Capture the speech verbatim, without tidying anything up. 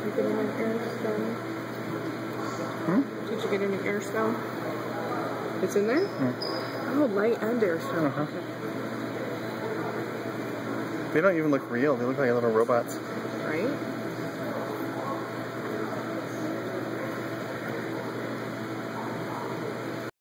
you get an air stone? Hmm? Did you get an air stone? It's in there? Mm. Oh, light and air stone. Uh-huh. They don't even look real. They look like little robots.